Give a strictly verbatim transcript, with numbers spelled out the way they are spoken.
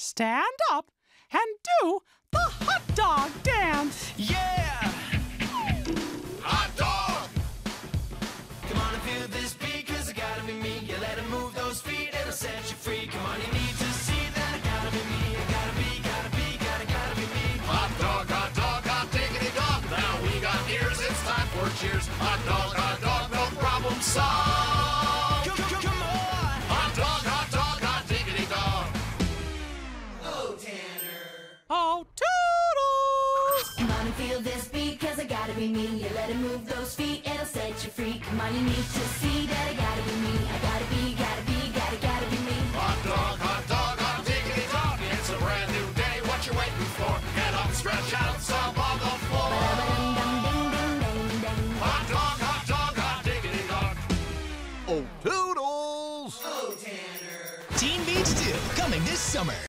stand up and do the hot dog dance. Yeah! Hot dog! Come on and feel this beat, cause it gotta be me. You let it move those feet, it'll set you free. Come on, you need to see that it gotta be me. It gotta be, gotta be, gotta, gotta be me. Hot dog, hot dog, hot diggity dog. Now we got ears, it's time for cheers. Hot dog, hot dog, no problem solved. Come, come, come on! Hot dog, hot dog, hot diggity dog. Oh, Tanner. Oh, toodles! Come on and feel this beat, cause it gotta be me. You let it move those feet, it'll set you free. Come on, you need to see that it gotta be me. I gotta be, gotta be, gotta, gotta be me. Hot dog, hot dog, hot diggity dog. It's a brand new day, what you waiting for? Get up, stretch out, stomp on the floor. Hot dog, hot dog, hot diggity dog. Oh, toodles! Oh, Tanner. Teen Beach two, coming this summer.